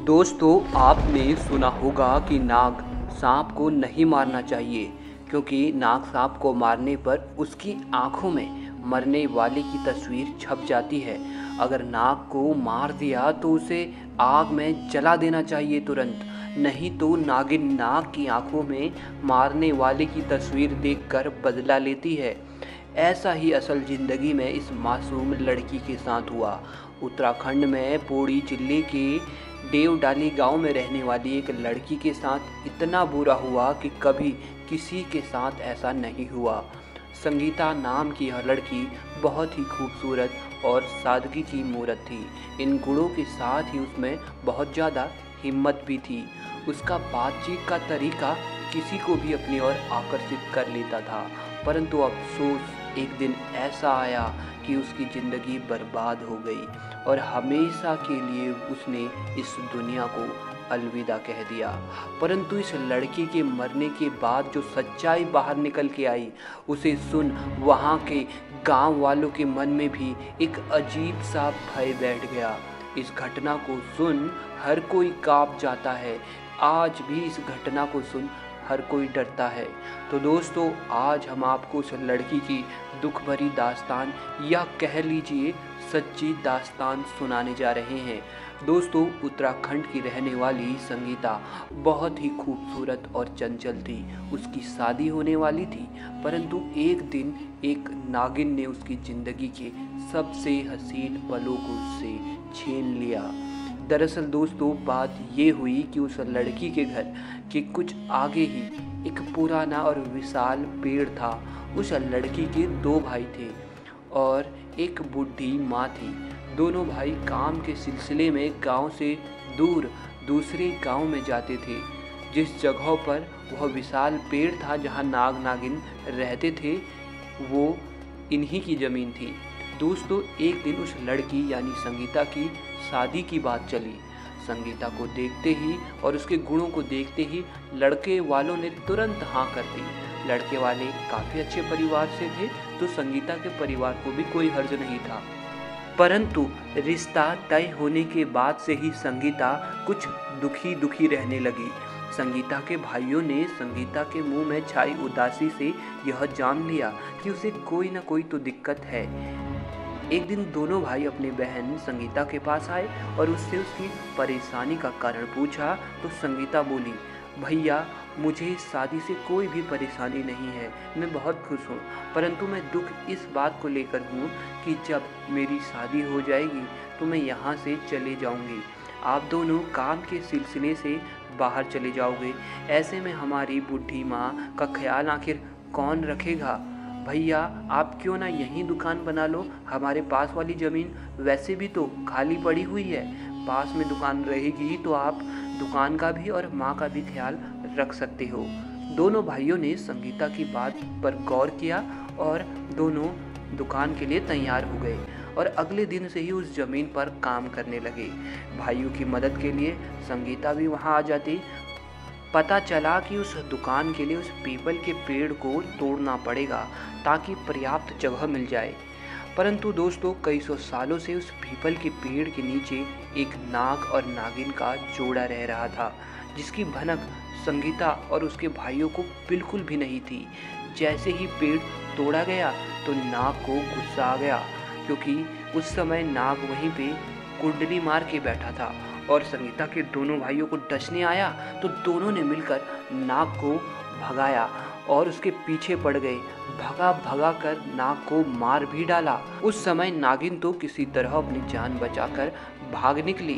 दोस्तों, आपने सुना होगा कि नाग सांप को नहीं मारना चाहिए, क्योंकि नाग सांप को मारने पर उसकी आंखों में मरने वाले की तस्वीर छप जाती है। अगर नाग को मार दिया तो उसे आग में जला देना चाहिए तुरंत, नहीं तो नागिन नाग की आंखों में मारने वाले की तस्वीर देखकर बदला लेती है। ऐसा ही असल ज़िंदगी में इस मासूम लड़की के साथ हुआ। उत्तराखंड में पौड़ी जिले के देवडाली गांव में रहने वाली एक लड़की के साथ इतना बुरा हुआ कि कभी किसी के साथ ऐसा नहीं हुआ। संगीता नाम की यह लड़की बहुत ही खूबसूरत और सादगी की मूरत थी। इन गुणों के साथ ही उसमें बहुत ज़्यादा हिम्मत भी थी। उसका बातचीत का तरीका किसी को भी अपनी ओर आकर्षित कर लेता था। परंतु अफसोस, एक दिन ऐसा आया कि उसकी ज़िंदगी बर्बाद हो गई और हमेशा के लिए उसने इस दुनिया को अलविदा कह दिया। परंतु इस लड़की के मरने के बाद जो सच्चाई बाहर निकल के आई, उसे सुन वहाँ के गांव वालों के मन में भी एक अजीब सा भय बैठ गया। इस घटना को सुन हर कोई कांप जाता है। आज भी इस घटना को सुन हर कोई डरता है। तो दोस्तों, आज हम आपको उस लड़की की दुख भरी दास्तान या कह लीजिए सच्ची दास्तान सुनाने जा रहे हैं। दोस्तों, उत्तराखंड की रहने वाली संगीता बहुत ही खूबसूरत और चंचल थी। उसकी शादी होने वाली थी, परंतु एक दिन एक नागिन ने उसकी ज़िंदगी के सबसे हसीन पलों को उससे छीन लिया। दरअसल दोस्तों, बात ये हुई कि उस लड़की के घर के कुछ आगे ही एक पुराना और विशाल पेड़ था। उस लड़की के 2 भाई थे और एक बूढ़ी माँ थी। दोनों भाई काम के सिलसिले में गांव से दूर दूसरे गांव में जाते थे। जिस जगह पर वह विशाल पेड़ था जहां नाग नागिन रहते थे, वो इन्हीं की ज़मीन थी। दोस्तों, एक दिन उस लड़की यानी संगीता की शादी की बात चली। संगीता को देखते ही और उसके गुणों को देखते ही लड़के वालों ने तुरंत हाँ कर दी। लड़के वाले काफ़ी अच्छे परिवार से थे, तो संगीता के परिवार को भी कोई हर्ज नहीं था। परंतु रिश्ता तय होने के बाद से ही संगीता कुछ दुखी दुखी रहने लगी। संगीता के भाइयों ने संगीता के मुंह में छाई उदासी से यह जान लिया कि उसे कोई ना कोई तो दिक्कत है। एक दिन दोनों भाई अपनी बहन संगीता के पास आए और उससे उसकी परेशानी का कारण पूछा। तो संगीता बोली, भैया, मुझे इस शादी से कोई भी परेशानी नहीं है, मैं बहुत खुश हूँ। परंतु मैं दुख इस बात को लेकर हूँ कि जब मेरी शादी हो जाएगी तो मैं यहाँ से चले जाऊँगी। आप दोनों काम के सिलसिले से बाहर चले जाओगे। ऐसे में हमारी बूढ़ी माँ का ख्याल आखिर कौन रखेगा? भैया, आप क्यों ना यहीं दुकान बना लो। हमारे पास वाली ज़मीन वैसे भी तो खाली पड़ी हुई है। पास में दुकान रहेगी तो आप दुकान का भी और माँ का भी ख्याल रख सकते हो। दोनों भाइयों ने संगीता की बात पर गौर किया और दोनों दुकान के लिए तैयार हो गए और अगले दिन से ही उस ज़मीन पर काम करने लगे। भाइयों की मदद के लिए संगीता भी वहाँ आ जाती। पता चला कि उस दुकान के लिए उस पीपल के पेड़ को तोड़ना पड़ेगा ताकि पर्याप्त जगह मिल जाए। परंतु दोस्तों, कई सौ सालों से उस पीपल के पेड़ के नीचे एक नाग और नागिन का जोड़ा रह रहा था, जिसकी भनक संगीता और उसके भाइयों को बिल्कुल भी नहीं थी। जैसे ही पेड़ तोड़ा गया तो नाग को गुस्सा आ गया, क्योंकि उस समय नाग वहीं पे कुंडली मार के बैठा था और संगीता के दोनों भाइयों को डसने आया। तो दोनों ने मिलकर नाग को भगाया और उसके पीछे पड़ गए। भगा भगा कर नाग को मार भी डाला। उस समय नागिन तो किसी तरह अपनी जान बचाकर भाग निकली।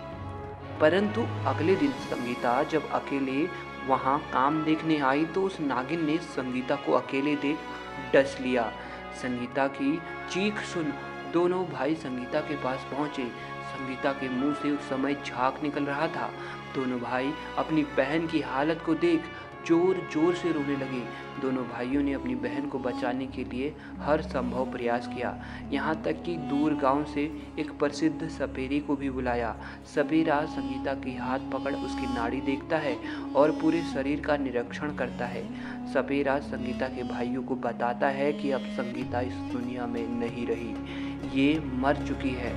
परंतु अगले दिन संगीता जब अकेले वहाँ काम देखने आई तो उस नागिन ने संगीता को अकेले देख डस लिया। संगीता की चीख सुन दोनों भाई संगीता के पास पहुँचे। संगीता के मुंह से उस समय झाग निकल रहा था। दोनों भाई अपनी बहन की हालत को देख जोर जोर से रोने लगे। दोनों भाइयों ने अपनी बहन को बचाने के लिए हर संभव प्रयास किया, यहाँ तक कि दूर गांव से एक प्रसिद्ध सपेरे को भी बुलाया। सपेरा संगीता की हाथ पकड़ उसकी नाड़ी देखता है और पूरे शरीर का निरीक्षण करता है। सपेरा संगीता के भाइयों को बताता है कि अब संगीता इस दुनिया में नहीं रही, ये मर चुकी है।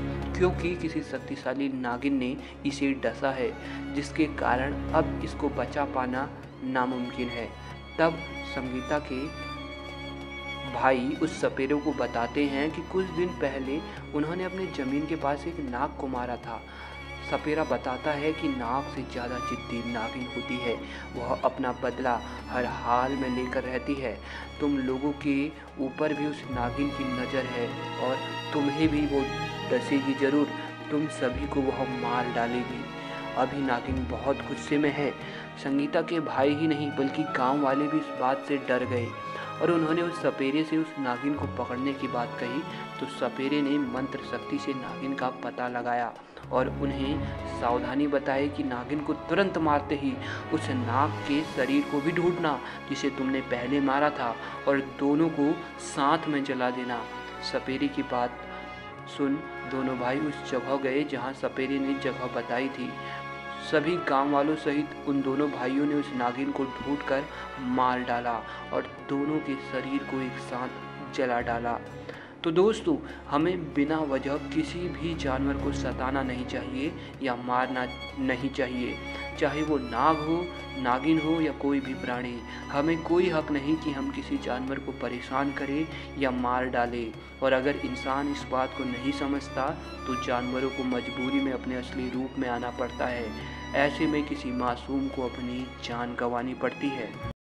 क्योंकि किसी शक्तिशाली नागिन ने इसे डसा है, जिसके कारण अब इसको बचा पाना नामुमकिन है। तब संगीता के भाई उस सपेरे को बताते हैं कि कुछ दिन पहले उन्होंने अपनी ज़मीन के पास एक नाग को मारा था। सपेरा बताता है कि नाग से ज़्यादा जिद्दी नागिन होती है, वह अपना बदला हर हाल में लेकर रहती है। तुम लोगों के ऊपर भी उस नागिन की नज़र है और तुम्हें भी वो डसेगी ज़रूर, तुम सभी को वह मार डालेगी। अभी नागिन बहुत गुस्से में है। संगीता के भाई ही नहीं बल्कि गांव वाले भी इस बात से डर गए और उन्होंने उस सपेरे से उस नागिन को पकड़ने की बात कही। तो सपेरे ने मंत्र शक्ति से नागिन का पता लगाया और उन्हें सावधानी बताई कि नागिन को तुरंत मारते ही उस नाग के शरीर को भी ढूंढना जिसे तुमने पहले मारा था और दोनों को साथ में जला देना। सपेरे की बात सुन दोनों भाई उस जगह गए जहां सपेरे ने जगह बताई थी। सभी गांव वालों सहित उन दोनों भाइयों ने उस नागिन को ढूंढकर मार डाला और दोनों के शरीर को एक साथ जला डाला। तो दोस्तों, हमें बिना वजह किसी भी जानवर को सताना नहीं चाहिए या मारना नहीं चाहिए, चाहे वो नाग हो, नागिन हो या कोई भी प्राणी। हमें कोई हक नहीं कि हम किसी जानवर को परेशान करें या मार डालें। और अगर इंसान इस बात को नहीं समझता तो जानवरों को मजबूरी में अपने असली रूप में आना पड़ता है। ऐसे में किसी मासूम को अपनी जान गंवानी पड़ती है।